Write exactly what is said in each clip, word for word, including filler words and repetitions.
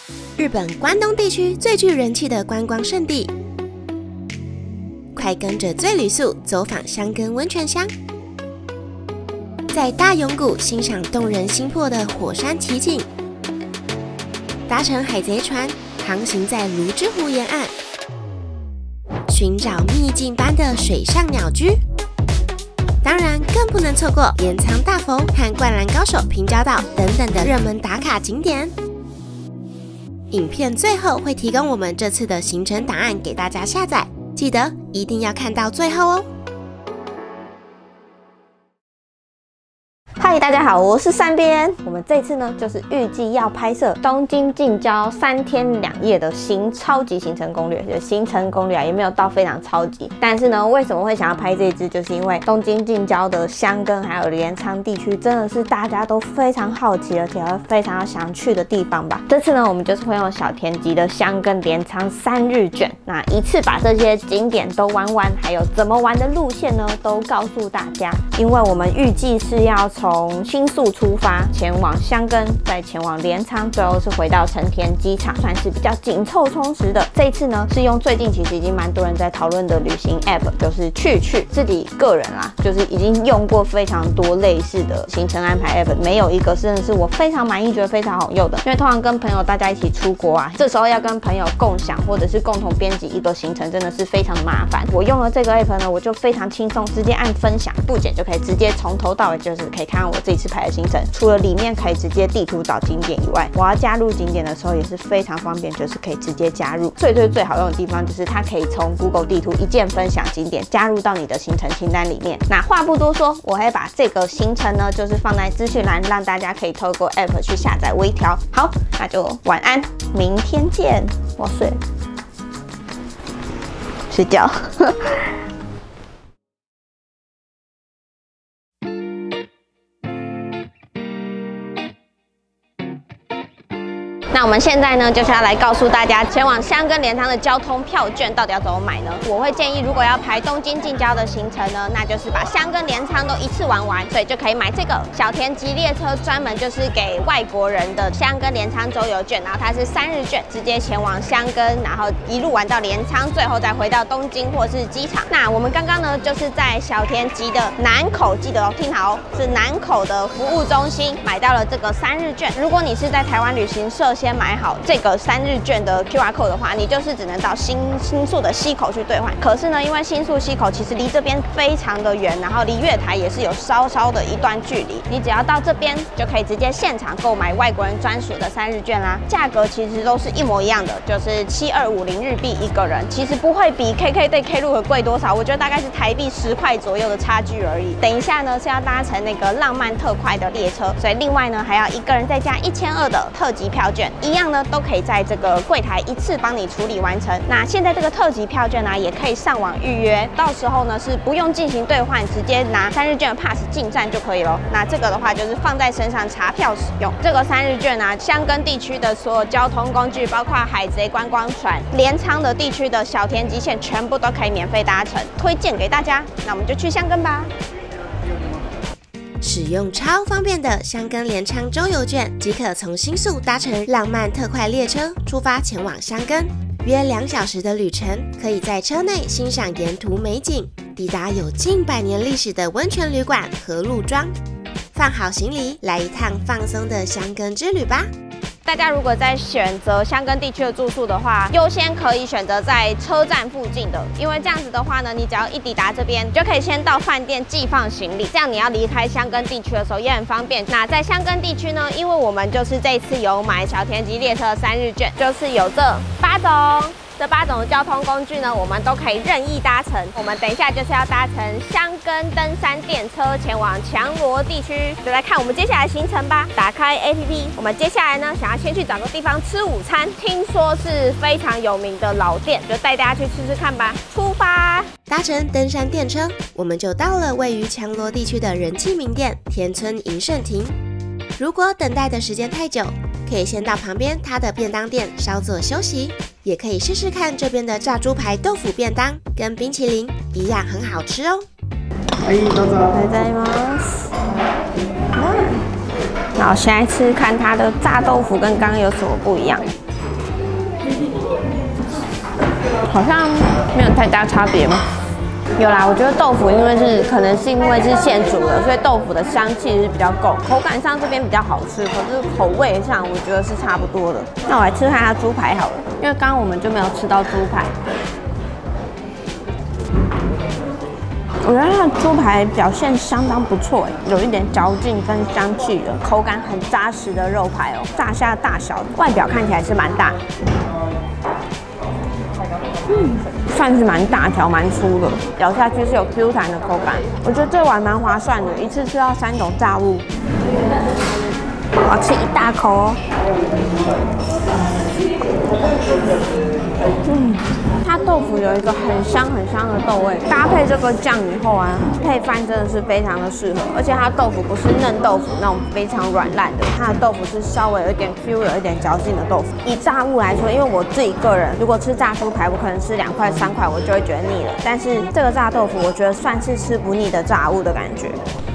日本关东地区最具人气的观光胜地。快跟着最旅宿走访箱根温泉乡，在大永谷欣赏动人心魄的火山奇景，搭乘海贼船航行在泸之湖沿岸，寻找秘境般的水上鸟居。当然，更不能错过镰仓大佛和灌篮高手平交道等等的热门打卡景点。影片最后会提供我们这次的行程档案给大家下载，记得一定要看到最后哦。 嗨，大家好，我是三边。我们这次呢，就是预计要拍摄东京近郊三天两夜的行超级行程攻略，就行程攻略啊，也没有到非常超级。但是呢，为什么会想要拍这一支，就是因为东京近郊的箱根还有镰仓地区，真的是大家都非常好奇，而且非常想去的地方吧。这次呢，我们就是会用小田急的箱根镰仓三日卷，那一次把这些景点都玩完，还有怎么玩的路线呢，都告诉大家。因为我们预计是要从从新宿出发，前往箱根，再前往镰仓，最后是回到成田机场，算是比较紧凑充实的。这一次呢，是用最近其实已经蛮多人在讨论的旅行 App， 就是去去。自己个人啦，就是已经用过非常多类似的行程安排 App， 没有一个真的是我非常满意，觉得非常好用的。因为通常跟朋友大家一起出国啊，这时候要跟朋友共享或者是共同编辑一个行程，真的是非常的麻烦。我用了这个 App 呢，我就非常轻松，直接按分享不剪就可以直接从头到尾就是可以看。看我这一次排的行程，除了里面可以直接地图找景点以外，我要加入景点的时候也是非常方便，就是可以直接加入。最最最好用的地方就是它可以从 Google 地图一键分享景点，加入到你的行程清单里面。那话不多说，我会把这个行程呢，就是放在资讯栏，让大家可以透过 App 去下载微调。好，那就晚安，明天见。我睡，睡觉。那我们现在呢，就是要来告诉大家，前往箱根镰仓的交通票券到底要怎么买呢？我会建议，如果要排东京近郊的行程呢，那就是把箱根镰仓都一次玩完，所以就可以买这个小田急列车，专门就是给外国人的箱根镰仓周游券，然后它是三日券，直接前往箱根，然后一路玩到镰仓，最后再回到东京或是机场。那我们刚刚呢，就是在小田急的南口，记得哦，听好哦，是南口的服务中心买到了这个三日券。如果你是在台湾旅行社先买好这个三日券的 Q R code 的话，你就是只能到新新宿的西口去兑换。可是呢，因为新宿西口其实离这边非常的远，然后离月台也是有稍稍的一段距离，你只要到这边就可以直接现场购买外国人专属的三日券啦。价格其实都是一模一样的，就是七二五零日币一个人，其实不会比 K K day Klook贵多少，我觉得大概是台币十块左右的差距而已。等一下呢是要搭乘那个浪漫特快的列车，所以另外呢还要一个人再加一千二的特级票券，一样呢都可以在这个柜台一次帮你处理完成。那现在这个特级票券呢、啊，也可以上网预约，到时候呢是不用进行兑换，直接拿三日券的 pass 进站就可以了。那这个的话就是放在身上查票使用。这个三日券啊，箱根地区的所有交通工具，包括海贼观光船、镰仓的地区的小田急线，全部都可以免费搭乘，推荐给大家。那我们就去箱根吧。 使用超方便的箱根镰仓周游券，即可从新宿搭乘浪漫特快列车出发前往箱根，约两小时的旅程，可以在车内欣赏沿途美景，抵达有近百年历史的温泉旅馆和鹿庄，放好行李，来一趟放松的箱根之旅吧。 大家如果在选择箱根地区的住宿的话，优先可以选择在车站附近的，因为这样子的话呢，你只要一抵达这边，就可以先到饭店寄放行李，这样你要离开箱根地区的时候也很方便。那在箱根地区呢，因为我们就是这一次有买小田急列车的三日券，就是有这八种。这八种的交通工具呢，我们都可以任意搭乘。我们等一下就是要搭乘箱根登山电车前往强罗地区，就来看我们接下来的行程吧。打开 A P P， 我们接下来呢，想要先去找个地方吃午餐，听说是非常有名的老店，就带大家去吃吃看吧。出发！ 搭乘登山电车，我们就到了位于强罗地区的人气名店田村银盛亭。如果等待的时间太久，可以先到旁边它的便当店稍作休息，也可以试试看这边的炸猪排豆腐便当，跟冰淇淋一样很好吃哦。 はい、どうぞ。ありがとうございます。然后现在吃看它的炸豆腐跟刚刚有什么不一样。 好像没有太大差别吗？有啦，我觉得豆腐因为是可能是因为是现煮的，所以豆腐的香气是比较够，口感上这边比较好吃，可是口味上我觉得是差不多的。那我来吃看它猪排好了，因为刚刚我们就没有吃到猪排。我觉得它的猪排表现相当不错，有一点嚼劲跟香气的，口感很扎实的肉排哦，炸虾的大小，外表看起来是蛮大，嗯，算是蛮大条、蛮粗的，咬下去是有 Q 弹的口感。我觉得这碗蛮划算的，一次吃到三种炸物。我要吃一大口哦。嗯，它豆腐有一个很香很香的豆味，搭配这个酱以后啊，配饭真的是非常的适合。而且它豆腐不是嫩豆腐那种非常软烂的，它的豆腐是稍微有一点 Q、有一点嚼劲的豆腐。以炸物来说，因为我自己个人如果吃炸猪排，我可能吃两块三块我就会觉得腻了，但是这个炸豆腐我觉得算是吃不腻的炸物的感觉。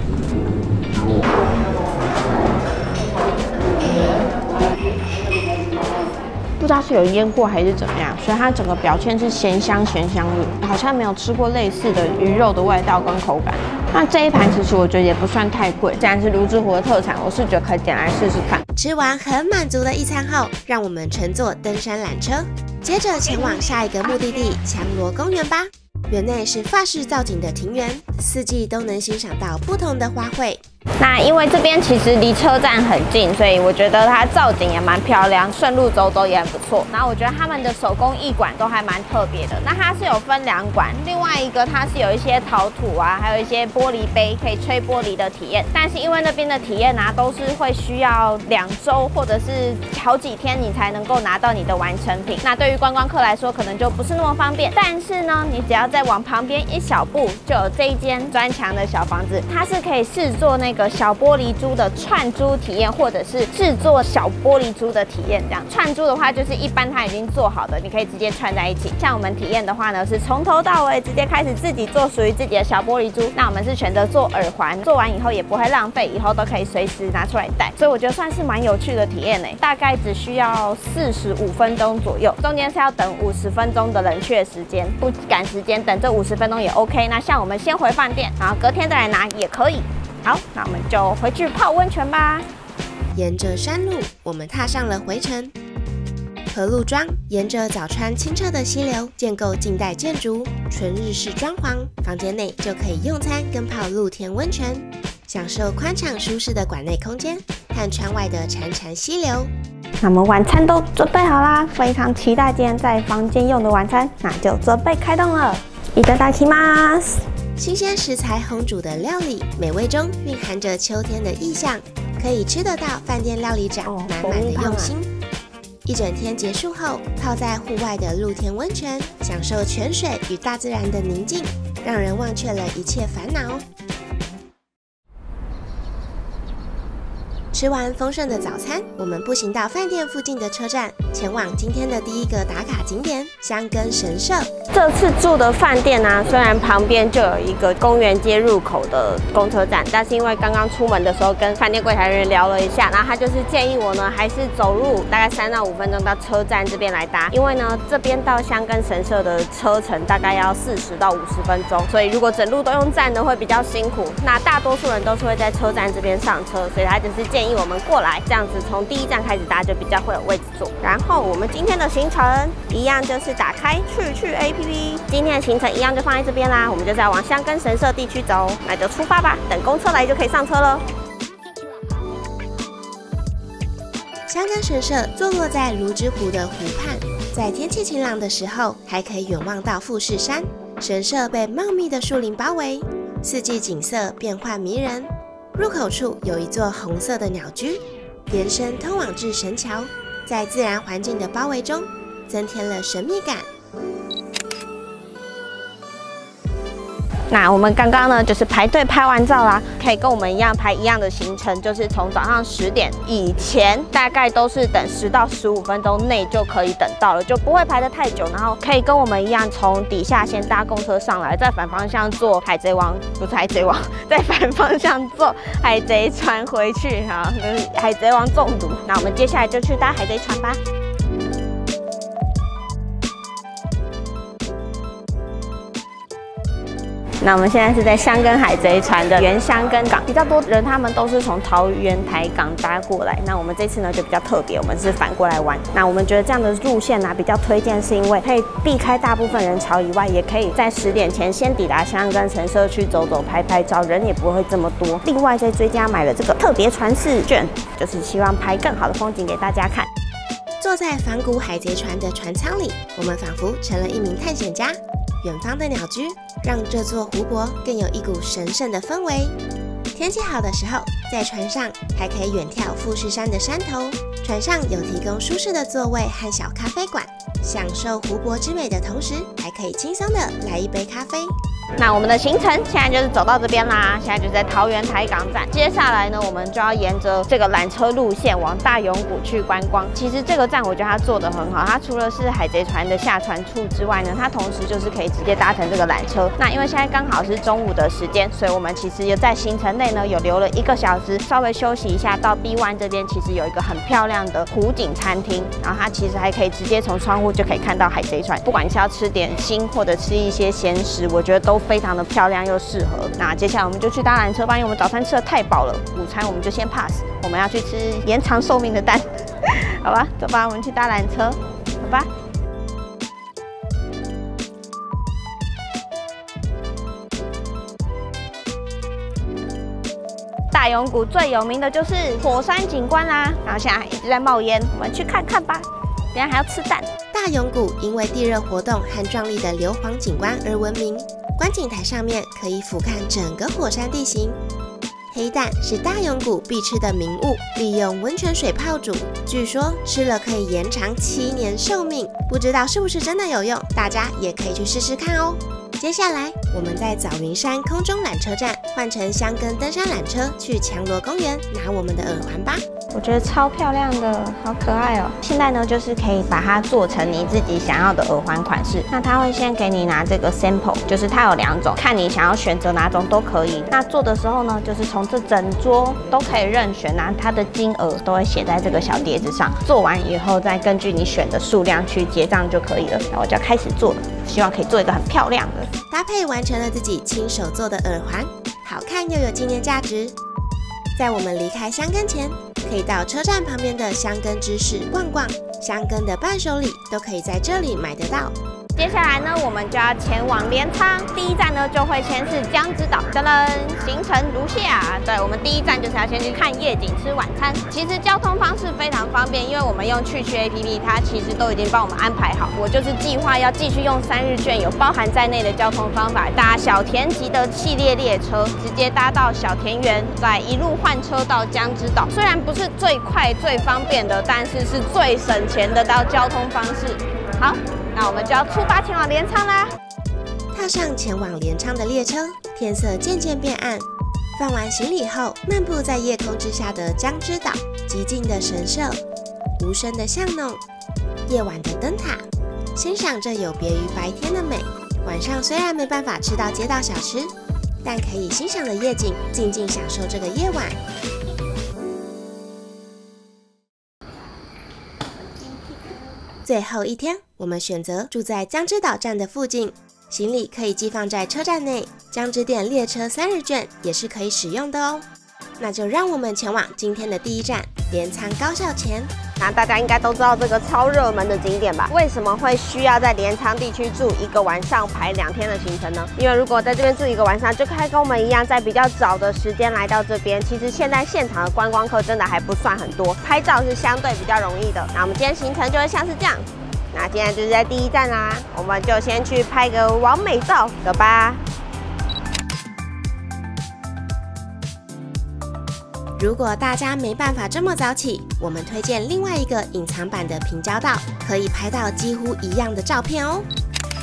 不知道是有腌过还是怎么样，所以它整个表现是咸香咸香的，好像没有吃过类似的鱼肉的味道跟口感。那这一盘其实我觉得也不算太贵，既然是泸沽湖的特产，我是觉得可以点来试试看。 吃完很满足的一餐后，让我们乘坐登山缆车，接着前往下一个目的地强罗公园吧。园内是法式造景的庭园，四季都能欣赏到不同的花卉。 那因为这边其实离车站很近，所以我觉得它造景也蛮漂亮，顺路走走也很不错。然后我觉得他们的手工艺馆都还蛮特别的。那它是有分两馆，另外一个它是有一些陶土啊，还有一些玻璃杯可以吹玻璃的体验。但是因为那边的体验啊，都是会需要两周或者是好几天你才能够拿到你的完成品。那对于观光客来说，可能就不是那么方便。但是呢，你只要再往旁边一小步，就有这一间砖墙的小房子，它是可以试做那个小玻璃珠的串珠体验，或者是制作小玻璃珠的体验。这样串珠的话，就是一般它已经做好的，你可以直接串在一起。像我们体验的话呢，是从头到尾直接开始自己做属于自己的小玻璃珠。那我们是选择做耳环，做完以后也不会浪费，以后都可以随时拿出来戴。所以我觉得算是蛮有趣的体验呢。大概只需要四十五分钟左右，中间是要等五十分钟的冷却时间，不赶时间，等这五十分钟也 OK。那像我们先回饭店，然后隔天再来拿也可以。好，那我们就回去泡温泉吧。 沿着山路，我们踏上了回程。河路庄沿着早川清澈的溪流，建构近代建筑，纯日式装潢，房间内就可以用餐跟泡露天温泉，享受宽敞舒适的馆内空间和窗外的潺潺溪流。 那我们晚餐都准备好啦，非常期待今天在房间用的晚餐，那就准备开动了。いただきます。 新鲜食材烘煮的料理，美味中蕴含着秋天的意象，可以吃得到饭店料理长满满的用心。一整天结束后，泡在户外的露天温泉，享受泉水与大自然的宁静，让人忘却了一切烦恼。吃完丰盛的早餐，我们步行到饭店附近的车站，前往今天的第一个打卡景点箱根神社。 这次住的饭店呢，虽然旁边就有一个公园街入口的公车站，但是因为刚刚出门的时候跟饭店柜台人员聊了一下，然后他就是建议我呢，还是走路大概三到五分钟到车站这边来搭，因为呢这边到箱根神社的车程大概要四十到五十分钟，所以如果整路都用站的会比较辛苦。那大多数人都是会在车站这边上车，所以他就是建议我们过来，这样子从第一站开始搭就比较会有位置坐。然后我们今天的行程一样就是打开去去 A P P， 今天的行程一样就放在这边啦，我们就是要往箱根神社地区走，那就出发吧，等公车来就可以上车了。 箱根神社坐落在泸沽湖的湖畔，在天气晴朗的时候，还可以远望到富士山。神社被茂密的树林包围，四季景色变幻迷人。入口处有一座红色的鸟居，连伸通往至神桥，在自然环境的包围中，增添了神秘感。 那我们刚刚呢，就是排队拍完照啦，可以跟我们一样排一样的行程，就是从早上十点以前，大概都是等十到十五分钟内就可以等到了，就不会排得太久。然后可以跟我们一样，从底下先搭公车上来，再反方向坐海贼王，不是海贼王，再反方向坐海贼船回去哈，就是海贼王中毒。那我们接下来就去搭海贼船吧。 那我们现在是在箱根海贼船的原箱根港，比较多人他们都是从桃园台港搭过来。那我们这次呢就比较特别，我们是反过来玩。那我们觉得这样的路线呢、啊、比较推荐，是因为可以避开大部分人潮以外，也可以在十点前先抵达箱根神社区走走拍拍照，人也不会这么多。另外再追加买了这个特别船式券，就是希望拍更好的风景给大家看。 坐在仿古海贼船的船舱里，我们仿佛成了一名探险家。远方的鸟居让这座湖泊更有一股神圣的氛围。天气好的时候，在船上还可以远眺富士山的山头。船上有提供舒适的座位和小咖啡馆，享受湖泊之美的同时，还可以轻松的来一杯咖啡。 那我们的行程现在就是走到这边啦，现在就在桃园台港站。接下来呢，我们就要沿着这个缆车路线往大永谷去观光。其实这个站我觉得它做得很好，它除了是海贼船的下船处之外呢，它同时就是可以直接搭乘这个缆车。那因为现在刚好是中午的时间，所以我们其实也在行程内呢有留了一个小时，稍微休息一下。到 B 湾这边其实有一个很漂亮的湖景餐厅，然后它其实还可以直接从窗户就可以看到海贼船。不管你是要吃点心或者吃一些咸食，我觉得都非常的漂亮又适合。那接下来我们就去搭缆车吧，因为我们早餐吃的太饱了，午餐我们就先 pass， 我们要去吃延长寿命的蛋。好吧，走吧，我们去搭缆车，好吧。大永谷最有名的就是火山景观啦，然后现在一直在冒烟，我们去看看吧。等一下还要吃蛋。 大永谷因为地热活动和壮丽的硫磺景观而闻名，观景台上面可以俯瞰整个火山地形。黑蛋是大永谷必吃的名物，利用温泉水泡煮，据说吃了可以延长七年寿命，不知道是不是真的有用，大家也可以去试试看哦。接下来，我们在早云山空中缆车站换乘箱根登山缆车去强罗公园拿我们的耳环吧。 我觉得超漂亮的，好可爱哦！现在呢，就是可以把它做成你自己想要的耳环款式。那它会先给你拿这个 sample， 就是它有两种，看你想要选择哪种都可以。那做的时候呢，就是从这整桌都可以任选啊，它的金额都会写在这个小碟子上。做完以后，再根据你选的数量去结账就可以了。那我就要开始做了，希望可以做一个很漂亮的。 搭配完成了自己亲手做的耳环，好看又有纪念价值。在我们离开箱根前，可以到车站旁边的箱根知识逛逛，箱根的伴手礼都可以在这里买得到。 接下来呢，我们就要前往镰仓。第一站呢，就会先是江之岛。噔噔，行程如下。对，我们第一站就是要先去看夜景、吃晚餐。其实交通方式非常方便，因为我们用去去 A P P， 它其实都已经帮我们安排好。我就是计划要继续用三日券，有包含在内的交通方法，搭小田急的系列列车，直接搭到小田园，再一路换车到江之岛。虽然不是最快最方便的，但是是最省钱的到交通方式。好。那我们就要出发前往镰仓啦！ 踏上前往镰仓的列车，天色渐渐变暗。放完行李后，漫步在夜空之下的江之岛，寂静的神社，无声的巷弄，夜晚的灯塔，欣赏这有别于白天的美。晚上虽然没办法吃到街道小吃，但可以欣赏的夜景，静静享受这个夜晚。最后一天，我们选择住在江之岛站的附近，行李可以寄放在车站内。江之电列车三日券也是可以使用的哦。那就让我们前往今天的第一站镰仓高校前。那大家应该都知道这个超热门的景点吧？为什么会需要在镰仓地区住一个晚上排两天的行程呢？因为如果在这边住一个晚上，就可以跟我们一样，在比较早的时间来到这边。其实现在现场的观光客真的还不算很多，拍照是相对比较容易的。那我们今天行程就会像是这样。那今天就是在第一站啦，我们就先去拍个完美照，走吧。如果大家没办法这么早起，我们推荐另外一个隐藏版的平交道，可以拍到几乎一样的照片哦。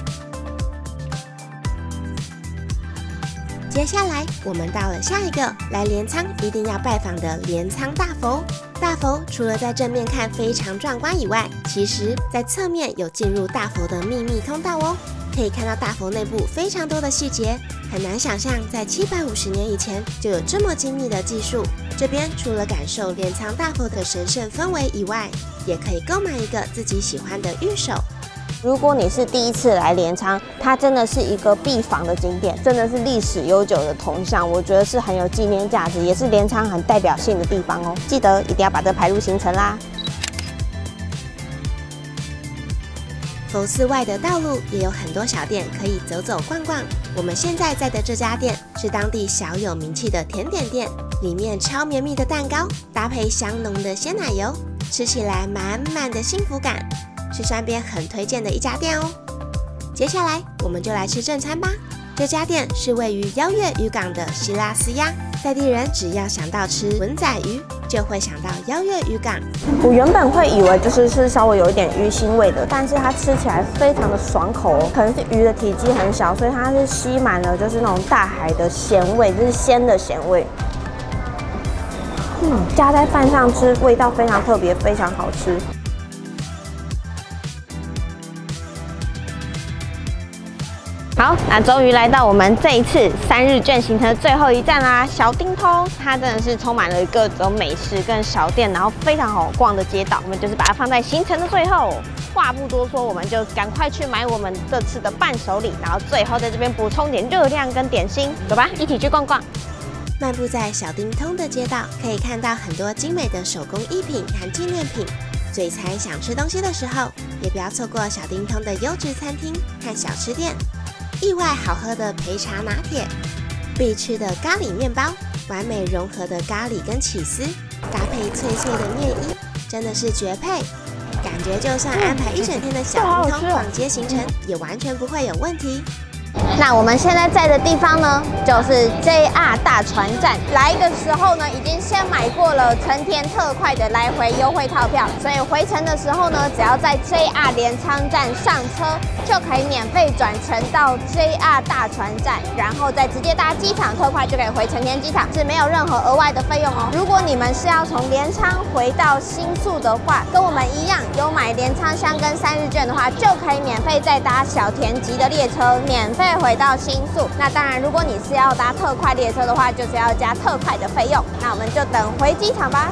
接下来，我们到了下一个来镰仓一定要拜访的镰仓大佛。大佛除了在正面看非常壮观以外，其实在侧面有进入大佛的秘密通道哦。可以看到大佛内部非常多的细节，很难想象在七百五十年以前就有这么精密的技术。这边除了感受镰仓大佛的神圣氛围以外，也可以购买一个自己喜欢的御守。 如果你是第一次来镰仓，它真的是一个必访的景点，真的是历史悠久的铜像，我觉得是很有纪念价值，也是镰仓很代表性的地方哦。记得一定要把这个排入行程啦。 佛寺外的道路也有很多小店可以走走逛逛。我们现在在的这家店是当地小有名气的甜点店，里面超绵密的蛋糕搭配香浓的鲜奶油，吃起来满满的幸福感，是山边很推荐的一家店哦。接下来我们就来吃正餐吧。这家店是位于邀月渔港的希拉斯鸭，在地人只要想到吃文仔鱼，就会想到邀月渔港。 我原本会以为就是是稍微有一点鱼腥味的，但是它吃起来非常的爽口哦。可能是鱼的体积很小，所以它是吸满了就是那种大海的咸味，就是鲜的咸味。嗯，加在饭上吃，味道非常特别，非常好吃。好，那终于来到我们这一次三日券行程的最后一站啦，小町通。它真的是充满了各种美食跟小店，然后非常好逛的街道。我们就是把它放在行程的最后。话不多说，我们就赶快去买我们这次的伴手礼，然后最后在这边补充点热量跟点心。走吧，一起去逛逛。 漫步在小町通的街道，可以看到很多精美的手工艺品和纪念品。嘴馋想吃东西的时候，也不要错过小町通的优质餐厅和小吃店。意外好喝的焙茶拿铁，必吃的咖喱面包，完美融合的咖喱跟起司，搭配脆脆的面衣，真的是绝配。感觉就算安排一整天的小町通逛街行程，也完全不会有问题。 那我们现在在的地方呢，就是 J R 大船站。来的时候呢，已经先买过了成田特快的来回优惠套票，所以回程的时候呢，只要在 J R 镰仓站上车，就可以免费转乘到 J R 大船站，然后再直接搭机场特快就可以回成田机场，是没有任何额外的费用哦。如果你们是要从镰仓回到新宿的话，跟我们一样有买镰仓箱根三日券的话，就可以免费再搭小田急的列车，免费回到新宿。那当然，如果你是要搭特快列车的话，就是要加特快的费用。那我们就等回机场吧。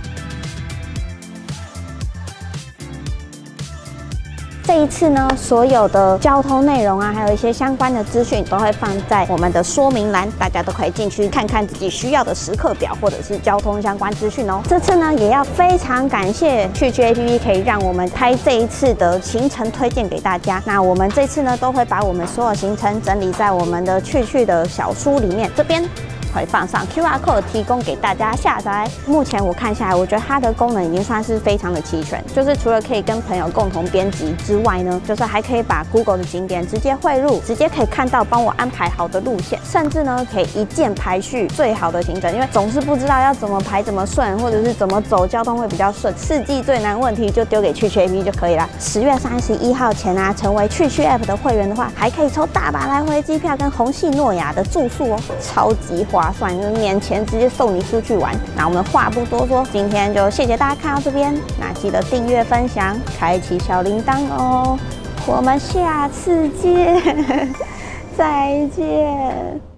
这一次呢，所有的交通内容啊，还有一些相关的资讯都会放在我们的说明栏，大家都可以进去看看自己需要的时刻表或者是交通相关资讯哦。这次呢，也要非常感谢去去 A P P 可以让我们拍这一次的行程推荐给大家。那我们这次呢，都会把我们所有行程整理在我们的去去的小书里面，这边会放上 Q R code 提供给大家下载。目前我看下来，我觉得它的功能已经算是非常的齐全，就是除了可以跟朋友共同编辑之外呢，就是还可以把 Google 的景点直接汇入，直接可以看到帮我安排好的路线，甚至呢可以一键排序最好的行程，因为总是不知道要怎么排怎么顺，或者是怎么走交通会比较顺。四季最难问题就丢给去去 A P P 就可以了。十月三十一号前啊，成为去去 App 的会员的话，还可以抽大阪来回机票跟虹夕诺亚的住宿哦，超级划算，就是免钱直接送你出去玩。那我们话不多说，今天就谢谢大家看到这边，那记得订阅、分享、开启小铃铛哦。我们下次见，再见。